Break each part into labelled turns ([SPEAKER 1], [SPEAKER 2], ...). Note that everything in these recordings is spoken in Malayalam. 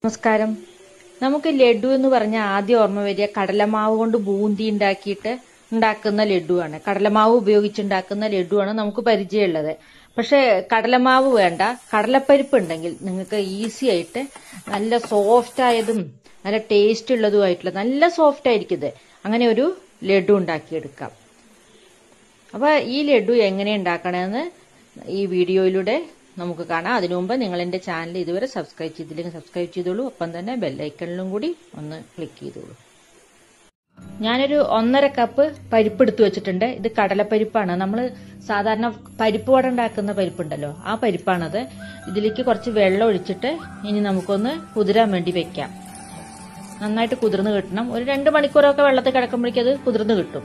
[SPEAKER 1] നമസ്കാരം. നമുക്ക് ലഡു എന്ന് പറഞ്ഞ ആദ്യം ഓർമ്മ വരിക കടലമാവ് കൊണ്ട് ബൂന്തി ഉണ്ടാക്കുന്ന ലഡുവാണ്. കടലമാവ് ഉപയോഗിച്ചുണ്ടാക്കുന്ന ലഡുവാണ് നമുക്ക് പരിചയമുള്ളത്. പക്ഷെ കടലമാവ് വേണ്ട, കടലപ്പരിപ്പ് ഉണ്ടെങ്കിൽ നിങ്ങൾക്ക് ഈസി ആയിട്ട് നല്ല സോഫ്റ്റ് ആയതും നല്ല ടേസ്റ്റ് ഉള്ളതുമായിട്ടുള്ള നല്ല സോഫ്റ്റ് ആയിരിക്കും അങ്ങനെ ഒരു ലഡു ഉണ്ടാക്കിയെടുക്കാം. അപ്പൊ ഈ ലഡു എങ്ങനെ ഉണ്ടാക്കണമെന്ന് ഈ വീഡിയോയിലൂടെ നമുക്ക് കാണാം. അതിനു മുമ്പ് നിങ്ങൾ എന്റെ ചാനൽ ഇതുവരെ സബ്സ്ക്രൈബ് ചെയ്തില്ലെങ്കിൽ സബ്സ്ക്രൈബ് ചെയ്തോളൂ. ഒപ്പം തന്നെ ബെല്ലൈക്കണിലും കൂടി ഒന്ന് ക്ലിക്ക് ചെയ്തോളൂ. ഞാനൊരു 1.5 കപ്പ് പരിപ്പ് എടുത്തു വെച്ചിട്ടുണ്ട്. ഇത് കടലപ്പരിപ്പാണ്. നമ്മൾ സാധാരണ പരിപ്പ് വട ഉണ്ടാക്കുന്ന പരിപ്പുണ്ടല്ലോ, ആ പരിപ്പാണത്. ഇതിലേക്ക് കുറച്ച് വെള്ളം ഒഴിച്ചിട്ട് ഇനി നമുക്കൊന്ന് കുതിരാൻ വേണ്ടി വെക്കാം. നന്നായിട്ട് കുതിർന്ന് കിട്ടണം. ഒരു 2 മണിക്കൂറൊക്കെ വെള്ളത്തിൽ കിടക്കുമ്പോഴേക്കും അത് കുതിർന്ന് കിട്ടും.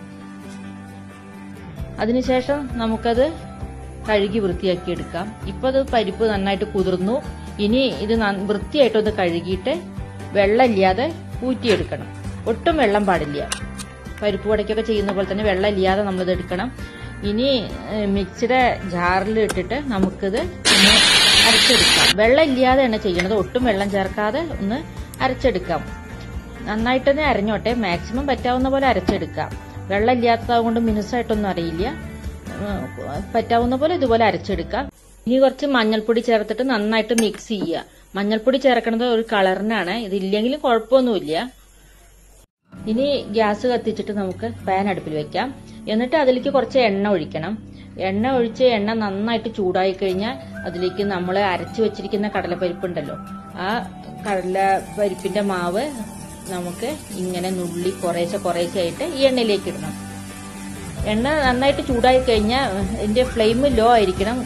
[SPEAKER 1] അതിനുശേഷം നമുക്കത് കഴുകി വൃത്തിയാക്കി എടുക്കാം. ഇപ്പൊ അത് പരിപ്പ് നന്നായിട്ട് കുതിർന്നു. ഇനി ഇത് വൃത്തിയായിട്ടൊന്ന് കഴുകിയിട്ട് വെള്ളമില്ലാതെ ഊറ്റിയെടുക്കണം. ഒട്ടും വെള്ളം പാടില്ല. പരിപ്പ് വടയ്ക്കൊക്കെ ചെയ്യുന്ന പോലെ തന്നെ വെള്ളം ഇല്ലാതെ നമ്മളിത് എടുക്കണം. ഇനി മിക്സിയുടെ ജാറിൽ ഇട്ടിട്ട് നമുക്കിത് ഒന്ന് അരച്ചെടുക്കാം. വെള്ളം ഇല്ലാതെയാണ് ചെയ്യണത്. ഒട്ടും വെള്ളം ചേർക്കാതെ ഒന്ന് അരച്ചെടുക്കാം. നന്നായിട്ട് തന്നെ അരഞ്ഞോട്ടെ. മാക്സിമം പറ്റാവുന്ന പോലെ അരച്ചെടുക്കാം. വെള്ളം ഇല്ലാത്തത് കൊണ്ട് മിനുസായിട്ടൊന്നും അറിയില്ല. പറ്റാവുന്ന പോലെ ഇതുപോലെ അരച്ചെടുക്കാം. ഇനി കുറച്ച് മഞ്ഞൾപ്പൊടി ചേർത്തിട്ട് നന്നായിട്ട് മിക്സ് ചെയ്യുക. മഞ്ഞൾപ്പൊടി ചേർക്കുന്നത് ഒരു കളറിനാണ്. ഇതില്ലെങ്കിലും കുഴപ്പമൊന്നുമില്ല. ഇനി ഗ്യാസ് കത്തിച്ചിട്ട് നമുക്ക് പാൻ അടുപ്പിൽ വെക്കാം. എന്നിട്ട് അതിലേക്ക് കുറച്ച് എണ്ണ ഒഴിക്കണം. എണ്ണ ഒഴിച്ച് എണ്ണ നന്നായിട്ട് ചൂടായി കഴിഞ്ഞാൽ അതിലേക്ക് നമ്മൾ അരച്ചു വെച്ചിരിക്കുന്ന കടലപ്പരിപ്പുണ്ടല്ലോ, ആ കടലപ്പരിപ്പിന്റെ മാവ് നമുക്ക് ഇങ്ങനെ നുള്ളി കുറേശ്ശെ ആയിട്ട് ഈ എണ്ണയിലേക്ക് ഇടണം. എണ്ണ നന്നായിട്ട് ചൂടായി കഴിഞ്ഞാൽ ഇതിന്റെ ഫ്ലെയിം ലോ ആയിരിക്കണം.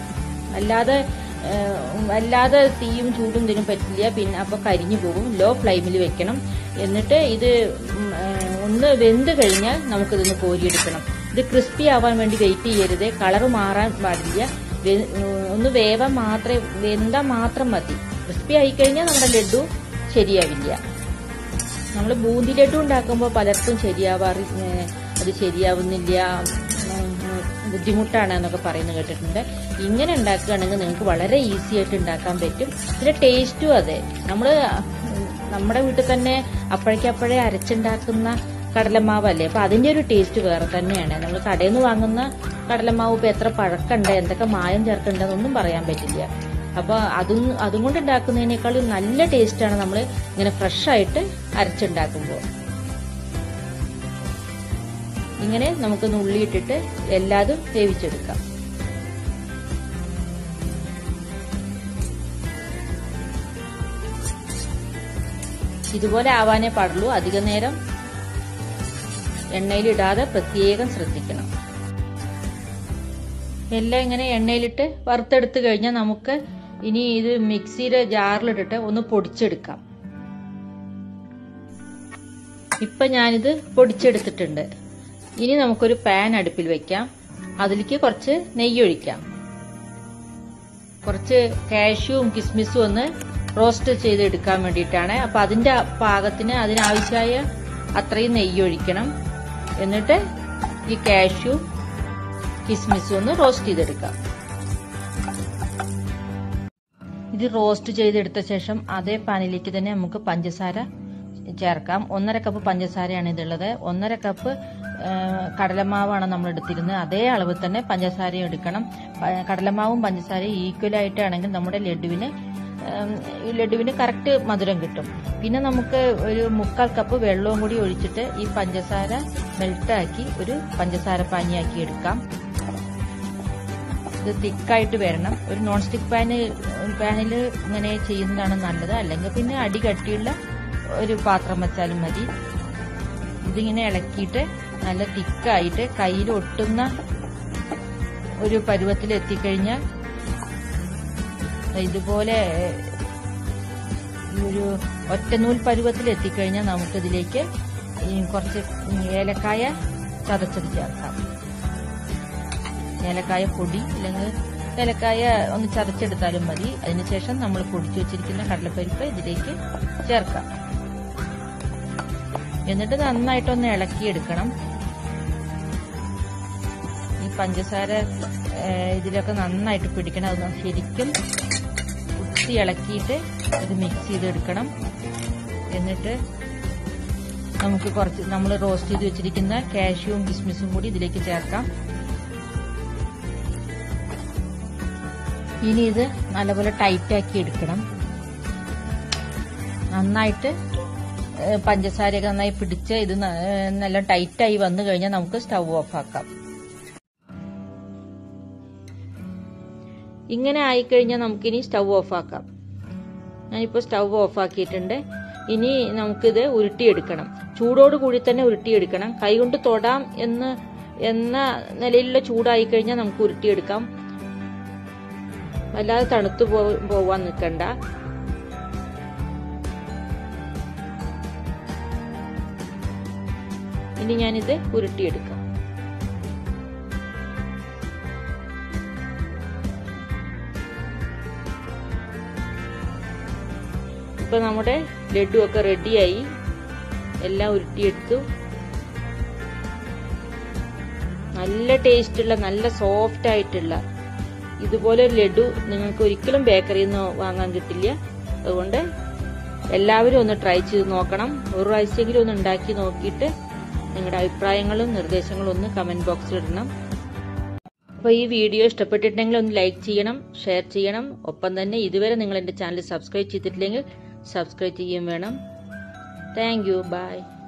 [SPEAKER 1] അല്ലാതെ തീയും ചൂടും ഇതിനും പറ്റില്ല. പിന്നെ അപ്പൊ കരിഞ്ഞു പോകും. ലോ ഫ്ലെയിമിൽ വെക്കണം. എന്നിട്ട് ഇത് ഒന്ന് വെന്ത് കഴിഞ്ഞാൽ നമുക്കിതൊന്ന് കോരിയെടുക്കണം. ഇത് ക്രിസ്പി ആവാൻ വേണ്ടി വെയിറ്റ് ചെയ്യരുത്. കളറ് മാറാൻ പാടില്ല. ഒന്ന് വെന്താൽ മാത്രം മതി. ക്രിസ്പി ആയി കഴിഞ്ഞാൽ നമ്മുടെ ലഡു ശരിയാവില്ല. നമ്മൾ ബൂന്തി ലഡു ഉണ്ടാക്കുമ്പോൾ പലർക്കും അത് ശരിയാവുന്നില്ല, ബുദ്ധിമുട്ടാണ് എന്നൊക്കെ പറയുന്നത് കേട്ടിട്ടുണ്ട്. ഇങ്ങനെ ഉണ്ടാക്കുകയാണെങ്കിൽ നിങ്ങൾക്ക് വളരെ ഈസി ആയിട്ട് ഉണ്ടാക്കാൻ പറ്റും. ഇതിന്റെ ടേസ്റ്റും അതെ. നമ്മുടെ വീട്ടിൽ തന്നെ അപ്പോഴേക്കപ്പോഴേ അരച്ചുണ്ടാക്കുന്ന കടലമാവല്ലേ, അപ്പൊ അതിന്റെ ഒരു ടേസ്റ്റ് വേറെ തന്നെയാണ്. നമ്മൾ കടയിൽ നിന്ന് വാങ്ങുന്ന കടലമാവ് ഇപ്പൊ എത്ര പഴക്കമുണ്ട്, എന്തൊക്കെ മായം ചേർക്കണ്ടെന്നൊന്നും പറയാൻ പറ്റില്ല. അപ്പൊ അതും കൊണ്ട് ഉണ്ടാക്കുന്നതിനേക്കാളും നല്ല ടേസ്റ്റാണ് നമ്മൾ ഇങ്ങനെ ഫ്രഷ് ആയിട്ട് അരച്ചുണ്ടാക്കുമ്പോൾ. ഇങ്ങനെ നമുക്ക് നുള്ളിയിട്ടിട്ട് എല്ലാതും വേവിച്ചെടുക്കാം. ഇതുപോലെ ആവാനേ പാടുള്ളൂ. അധിക നേരം എണ്ണയിലിടാതെ പ്രത്യേകം ശ്രദ്ധിക്കണം. എല്ലാം ഇങ്ങനെ എണ്ണയിലിട്ട് വറുത്തെടുത്ത് കഴിഞ്ഞാൽ നമുക്ക് ഇനി ഇത് മിക്സിയുടെ ജാറിലിട്ടിട്ട് ഒന്ന് പൊടിച്ചെടുക്കാം. ഇപ്പൊ ഞാനിത് പൊടിച്ചെടുത്തിട്ടുണ്ട്. ഇനി നമുക്കൊരു പാൻ അടുപ്പിൽ വെക്കാം. അതിലേക്ക് കുറച്ച് നെയ്യ് ഒഴിക്കാം. കുറച്ച് കാഷ്യൂവും കിസ്മിസും ഒന്ന് റോസ്റ്റ് ചെയ്തെടുക്കാൻ വേണ്ടിയിട്ടാണ്. അപ്പൊ അതിന്റെ പാകത്തിന് അതിനാവശ്യമായ അത്രയും നെയ്യ് ഒഴിക്കണം. എന്നിട്ട് ഈ കാഷ്യൂ കിസ്മിസും ഒന്ന് റോസ്റ്റ് ചെയ്തെടുക്കാം. ഇത് റോസ്റ്റ് ചെയ്തെടുത്ത ശേഷം അതേ പാനിലേക്ക് തന്നെ നമുക്ക് പഞ്ചസാര ചേർക്കാം. 1.5 കപ്പ് പഞ്ചസാരയാണ് ഇതുള്ളത്. 1.5 കപ്പ് കടലമാവാണ് നമ്മൾ എടുത്തിരുന്നത്. അതേ അളവ് തന്നെ പഞ്ചസാരയും എടുക്കണം. കടലമാവും പഞ്ചസാരയും ഈക്വൽ ആയിട്ടാണെങ്കിൽ നമ്മുടെ ലഡുവിന് കറക്റ്റ് മധുരം കിട്ടും. പിന്നെ നമുക്ക് ഒരു 3/4 കപ്പ് വെള്ളവും കൂടി ഒഴിച്ചിട്ട് ഈ പഞ്ചസാര മെൽട്ടാക്കി ഒരു പഞ്ചസാര പാനിയാക്കി എടുക്കാം. ഇത് തിക്കായിട്ട് വരണം. ഒരു നോൺ സ്റ്റിക് പാനിൽ ഇങ്ങനെ ചെയ്യുന്നതാണ് നല്ലത്. അല്ലെങ്കിൽ പിന്നെ അടി കട്ടിയുള്ള ഒരു പാത്രം വെച്ചാലും മതി. ഇതിങ്ങനെ ഇളക്കിയിട്ട് നല്ല തിക്കായിട്ട് കയ്യിൽ ഒട്ടുന്ന ഒരു പരുവത്തിൽ എത്തിക്കഴിഞ്ഞാൽ ഇതുപോലെ ഒരു ഒറ്റനൂൽ പരുവത്തിൽ എത്തിക്കഴിഞ്ഞാൽ നമുക്കിതിലേക്ക് കുറച്ച് ഏലക്കായ ചതച്ചത് ചേർക്കാം. ഏലക്കായ പൊടി അല്ലെങ്കിൽ ഏലക്കായ ഒന്ന് ചതച്ചെടുത്താലും മതി. അതിനുശേഷം നമ്മൾ പൊടിച്ചു വെച്ചിരിക്കുന്ന കടലപ്പരിപ്പ് ഇതിലേക്ക് ചേർക്കാം. എന്നിട്ട് നന്നായിട്ടൊന്ന് ഇളക്കിയെടുക്കണം. ഈ പഞ്ചസാര ഇതിലൊക്കെ നന്നായിട്ട് പിടിക്കണം. അത് ശരിക്കും ഒന്നുകൂടി ഇളക്കിയിട്ട് ഇത് മിക്സ് ചെയ്തെടുക്കണം. എന്നിട്ട് നമുക്ക് കുറച്ച് നമ്മൾ റോസ്റ്റ് ചെയ്ത് വെച്ചിരിക്കുന്ന കാഷ്യൂവും കിസ്മിസും കൂടി ഇതിലേക്ക് ചേർക്കാം. ഇനി ഇത് നല്ലപോലെ ടൈറ്റാക്കി എടുക്കണം. നന്നായിട്ട് പഞ്ചസാരയൊക്കെ നന്നായി പിടിച്ച് ഇത് നല്ല ടൈറ്റായി വന്നു കഴിഞ്ഞാൽ നമുക്ക് സ്റ്റൗ ഓഫ് ആക്കാം. ഇങ്ങനെ ആയിക്കഴിഞ്ഞാൽ നമുക്കിനി സ്റ്റൗ ഓഫ് ആക്കാം. ഞാനിപ്പോൾ സ്റ്റൗ ഓഫ് ആക്കിയിട്ടുണ്ട്. ഇനി നമുക്കിത് ഉരുട്ടിയെടുക്കണം. ചൂടോട് കൂടി തന്നെ ഉരുട്ടിയെടുക്കണം. കൈകൊണ്ട് തൊടാം എന്ന നിലയിലുള്ള ചൂടായി കഴിഞ്ഞാൽ നമുക്ക് ഉരുട്ടിയെടുക്കാം. വല്ലാതെ തണുത്തു പോവാൻ നിൽക്കണ്ട. ഇനി ഞാനിത് ഉരുട്ടിയെടുക്കാം. ഇപ്പൊ നമ്മുടെ ലഡു ഒക്കെ റെഡിയായി. എല്ലാം ഉരുട്ടിയെടുത്തു. നല്ല ടേസ്റ്റുള്ള, നല്ല സോഫ്റ്റ് ആയിട്ടുള്ള ഇതുപോലെ ഒരു ലഡു നിങ്ങൾക്ക് ഒരിക്കലും ബേക്കറിയിൽ നിന്ന് വാങ്ങാൻ കിട്ടില്ല. അതുകൊണ്ട് എല്ലാവരും ഒന്ന് ട്രൈ ചെയ്ത് നോക്കണം. ഒരു പ്രാവശ്യമെങ്കിലും ഒന്ന് ഉണ്ടാക്കി നോക്കിയിട്ട് നിങ്ങളുടെ അഭിപ്രായങ്ങളും നിർദ്ദേശങ്ങളും ഒന്ന് കമന്റ് ബോക്സിൽ ഇടണം. അപ്പോൾ ഈ വീഡിയോ ഇഷ്ടപ്പെട്ടിട്ടുണ്ടെങ്കിൽ ഒന്ന് ലൈക്ക് ചെയ്യണം, ഷെയർ ചെയ്യണം. ഒപ്പം തന്നെ ഇതുവരെ നിങ്ങൾ എന്റെ ചാനൽ സബ്സ്ക്രൈബ് ചെയ്തിട്ടില്ലെങ്കിൽ സബ്സ്ക്രൈബ് ചെയ്യുകയും വേണം. Thank you. ബൈ.